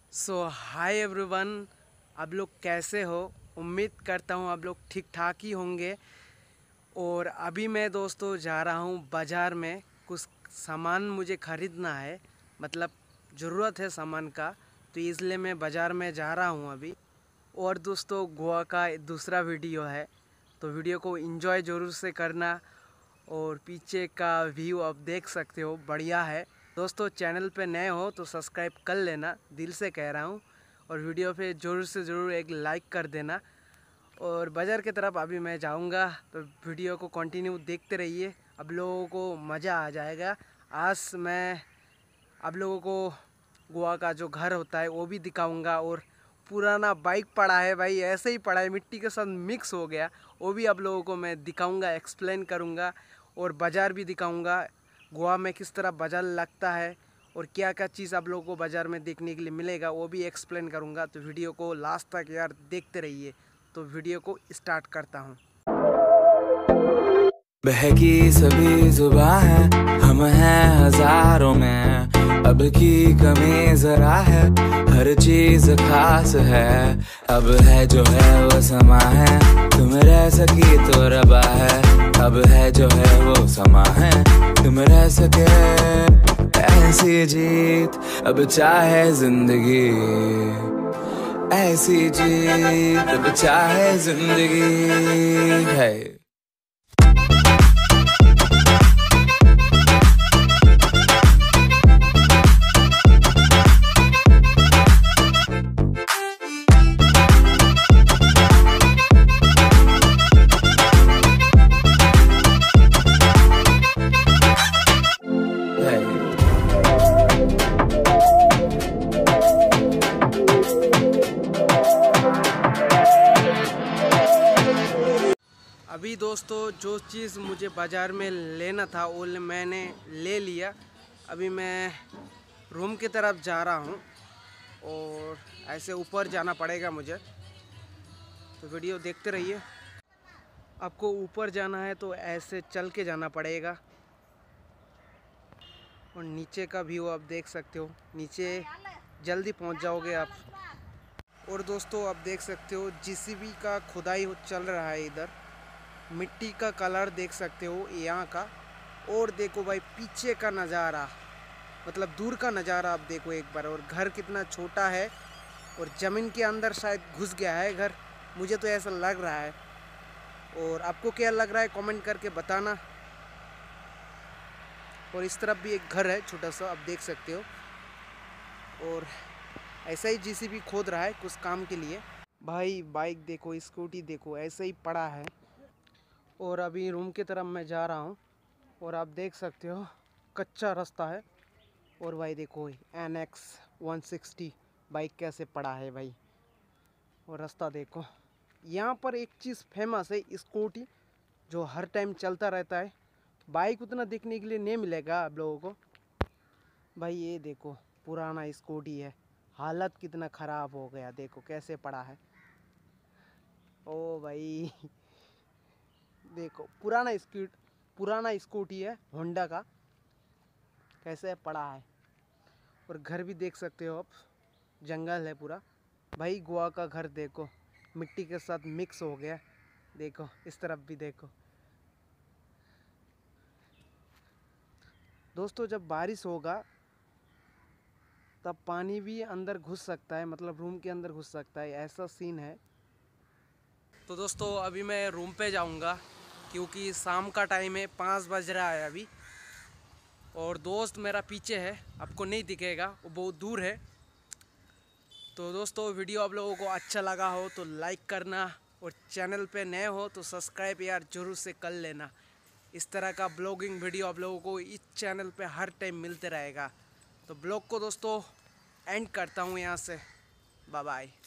सो hi everyone, आप लोग कैसे हो। उम्मीद करता हूँ आप लोग ठीक ठाक ही होंगे। और अभी मैं दोस्तों जा रहा हूँ बाज़ार में, कुछ सामान मुझे ख़रीदना है, मतलब ज़रूरत है सामान का, तो इसलिए मैं बाज़ार में जा रहा हूँ अभी। और दोस्तों गोवा का दूसरा वीडियो है, तो वीडियो को एंजॉय ज़रूर से करना। और पीछे का व्यू आप देख सकते हो, बढ़िया है। दोस्तों चैनल पे नए हो तो सब्सक्राइब कर लेना, दिल से कह रहा हूँ। और वीडियो पे ज़रूर से ज़रूर एक लाइक कर देना। और बाज़ार की तरफ अभी मैं जाऊँगा, तो वीडियो को कंटिन्यू देखते रहिए, आप लोगों को मज़ा आ जाएगा। आज मैं आप लोगों को गोवा का जो घर होता है वो भी दिखाऊंगा। और पुराना बाइक पड़ा है भाई, ऐसे ही पड़ा है, मिट्टी के साथ मिक्स हो गया, वो भी आप लोगों को मैं दिखाऊंगा, एक्सप्लेन करूंगा। और बाज़ार भी दिखाऊंगा, गोवा में किस तरह बाज़ार लगता है और क्या क्या चीज़ आप लोगों को बाज़ार में देखने के लिए मिलेगा, वो भी एक्सप्लेन करूंगा। तो वीडियो को लास्ट तक यार देखते रहिए। तो वीडियो को स्टार्ट करता हूँ। बहकी सभी जुबां है, हम हैं हजारों में, अब की कमी जरा है, हर चीज खास है। अब है जो है वो समा है, तुम रह सकी तो रबा है। अब है जो है वो समा है, तुम रह सके ऐसी जीत, अब चाहे जिंदगी ऐसी जीत, अब चाहे जिंदगी है। अभी दोस्तों जो चीज़ मुझे बाज़ार में लेना था वो मैंने ले लिया। अभी मैं रूम की तरफ जा रहा हूँ और ऐसे ऊपर जाना पड़ेगा मुझे, तो वीडियो देखते रहिए। आपको ऊपर जाना है तो ऐसे चल के जाना पड़ेगा। और नीचे का व्यू आप देख सकते हो, नीचे जल्दी पहुँच जाओगे आप। और दोस्तों आप देख सकते हो जेसीबी का खुदाई चल रहा है इधर, मिट्टी का कलर देख सकते हो यहाँ का। और देखो भाई पीछे का नज़ारा, मतलब दूर का नज़ारा आप देखो एक बार। और घर कितना छोटा है और ज़मीन के अंदर शायद घुस गया है घर, मुझे तो ऐसा लग रहा है। और आपको क्या लग रहा है कमेंट करके बताना। और इस तरफ भी एक घर है छोटा सा, आप देख सकते हो। और ऐसा ही जेसीबी खोद रहा है कुछ काम के लिए। भाई बाइक देखो, स्कूटी देखो, ऐसे ही पड़ा है। और अभी रूम की तरफ मैं जा रहा हूँ और आप देख सकते हो कच्चा रास्ता है। और भाई देखो NX 160 बाइक कैसे पड़ा है भाई। और रास्ता देखो, यहाँ पर एक चीज़ फेमस है स्कूटी, जो हर टाइम चलता रहता है। बाइक उतना देखने के लिए नहीं मिलेगा आप लोगों को। भाई ये देखो पुराना स्कूटी है, हालत कितना ख़राब हो गया, देखो कैसे पड़ा है। ओ भाई देखो पुराना स्कूटी है होंडा का, कैसे पड़ा है। और घर भी देख सकते हो आप, जंगल है पूरा। भाई गोवा का घर देखो, मिट्टी के साथ मिक्स हो गया, देखो इस तरफ भी देखो। दोस्तों जब बारिश होगा तब पानी भी अंदर घुस सकता है, मतलब रूम के अंदर घुस सकता है, ऐसा सीन है। तो दोस्तों अभी मैं रूम पे जाऊंगा, क्योंकि शाम का टाइम है, 5 बज रहा है अभी। और दोस्त मेरा पीछे है, आपको नहीं दिखेगा, वो बहुत दूर है। तो दोस्तों वीडियो आप लोगों को अच्छा लगा हो तो लाइक करना, और चैनल पे नए हो तो सब्सक्राइब यार ज़रूर से कर लेना। इस तरह का ब्लॉगिंग वीडियो आप लोगों को इस चैनल पे हर टाइम मिलते रहेगा। तो ब्लॉग को दोस्तों एंड करता हूँ यहाँ से, बाय बाय।